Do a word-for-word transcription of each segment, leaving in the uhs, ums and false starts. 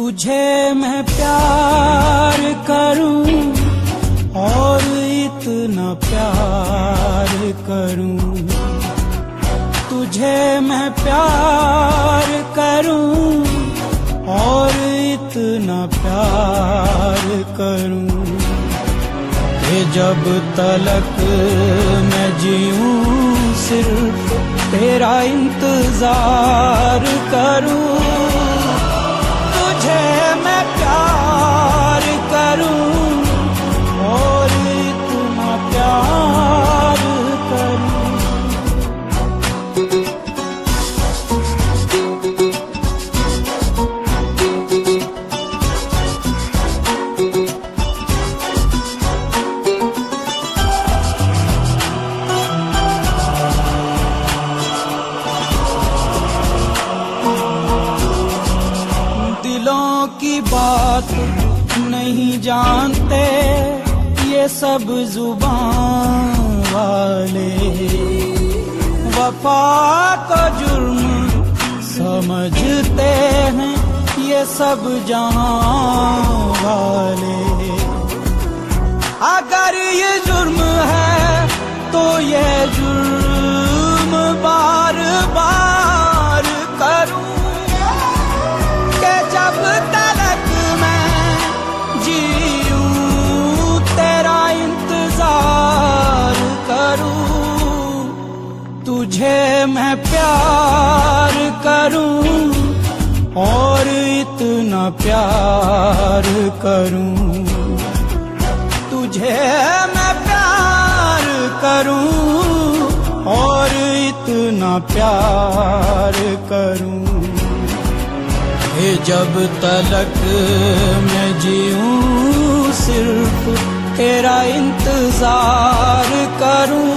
तुझे मैं प्यार करूं और इतना प्यार करूं, तुझे मैं प्यार करूं और इतना प्यार करूं कि जब तलक मैं जीऊं सिर्फ तेरा इंतजार करूं। तुझे मैं प्यार करूं और इतना प्यार करूं। दिलों की बात नहीं जानते ये सब जुबान वाले, वफा को जुर्म समझते हैं ये सब जहां वाले। अगर ये जुर्म है तो ये जुर्म बार बार करूं कि जब तलक मैं जीऊं तेरा इंतजार करूं। तुझे मैं प्यार करूं और इतना प्यार करूं, तुझे मैं प्यार करूं और इतना प्यार करूं कि जब तलक मैं जीऊं सिर्फ तेरा इंतजार करूं।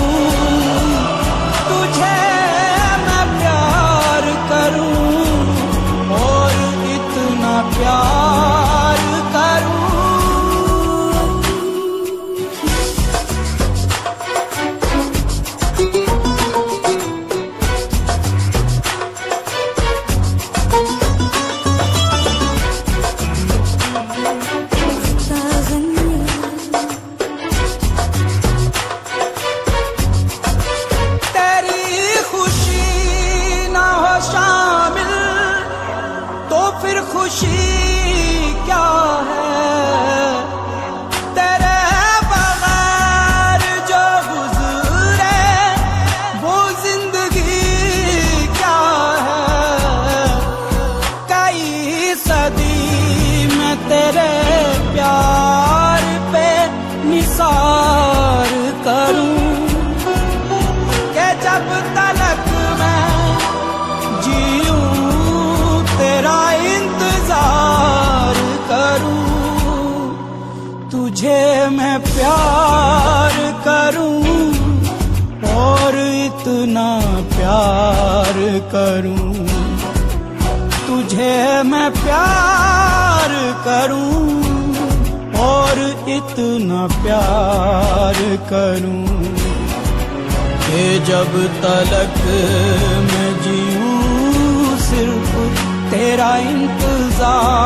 तुझे मैं प्यार करूं और इतना प्यार करूं। फिर खुशी क्या है तेरे बगैर जो गुजरे वो जिंदगी क्या है। कई सदी में तेरे प्यार पे निसार करूं कि जब तलक मैं जीऊं तेरा इंतजार करूं। तुझे मैं प्यार करूं और इतना प्यार करूं, तुझे मैं प्यार करूं और इतना प्यार करूं कि जब तलक मैं जीऊं सिर्फ तेरा इंतजार